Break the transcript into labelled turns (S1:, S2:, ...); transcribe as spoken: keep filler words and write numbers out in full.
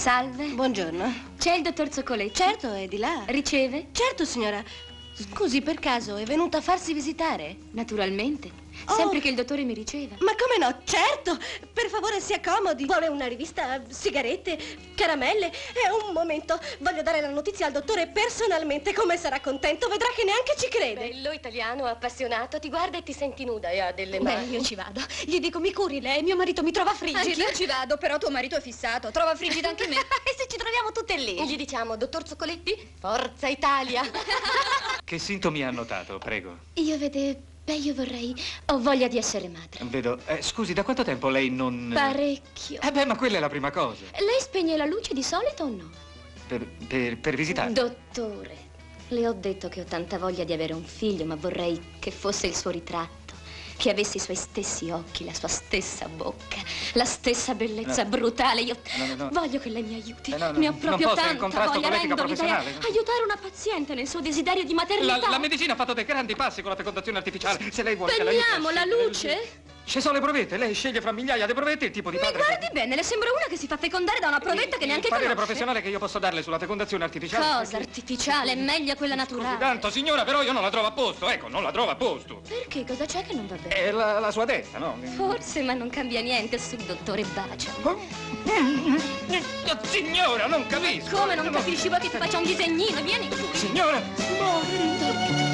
S1: Salve.
S2: Buongiorno.
S1: C'è il dottor Zoccoletti?
S2: Certo, è di là.
S1: Riceve?
S2: Certo, signora. Scusi, per caso è venuta a farsi visitare?
S1: Naturalmente.
S2: Oh.
S1: Sempre che il dottore mi riceva.
S2: Ma come no? Certo! Per favore, si accomodi. Vuole una rivista, sigarette, caramelle? È un momento. Voglio dare la notizia al dottore personalmente. Come sarà contento, vedrà che neanche ci crede.
S3: Bello, italiano, appassionato, ti guarda e ti senti nuda e ha delle mani.
S1: Beh, io ci vado. Gli dico, mi curi lei, mio marito mi trova frigida.
S4: Anch'io ci vado, però tuo marito è fissato. Trova frigida anche me.
S1: E se ci troviamo tutte lì?
S3: Gli diciamo, dottor Zoccoletti, Forza Italia.
S5: Che sintomi ha notato, prego?
S1: Io vede... Beh, io vorrei... Ho voglia di essere madre.
S5: Vedo... Eh, scusi, da quanto tempo lei non...
S1: Parecchio.
S5: Eh beh, ma quella è la prima cosa.
S1: Lei spegne la luce di solito o no?
S5: Per, per, per visitare.
S1: Dottore, le ho detto che ho tanta voglia di avere un figlio, ma vorrei che fosse il suo ritratto. Che avesse i suoi stessi occhi, la sua stessa bocca, la stessa bellezza
S5: no.
S1: brutale. Io
S5: no, no, no.
S1: voglio che lei mi aiuti.
S5: Eh, no, no.
S1: Ne ho proprio
S5: non posso,
S1: tanta
S5: in contrasto
S1: voglia.
S5: con l'etica
S1: Rendo l'idea
S5: professionale.
S1: aiutare una paziente nel suo desiderio di maternità.
S5: La, la medicina ha fatto dei grandi passi con la fecondazione artificiale. Se lei vuole che l'aiuti...
S1: Spegniamo la luce?
S5: Ci sono le provette, lei sceglie fra migliaia di provette il tipo di
S1: Mi
S5: padre...
S1: guardi
S5: che...
S1: bene, le sembra una che si fa fecondare da una provetta che neanche
S5: Il parere
S1: conosce.
S5: professionale che io posso darle sulla fecondazione artificiale...
S1: Cosa artificiale? È meglio quella naturale.
S5: Tanto, signora, però io non la trovo a posto, ecco, non la trovo a posto.
S1: Perché? Cosa c'è che non va bene?
S5: È la, la sua testa, no?
S1: Forse, ma non cambia niente sul dottore Bacia.
S5: Signora, non capisco.
S1: Come non capisci? Vuoi che ti faccia un disegnino? Vieni qui.
S5: Signora!
S1: Morto.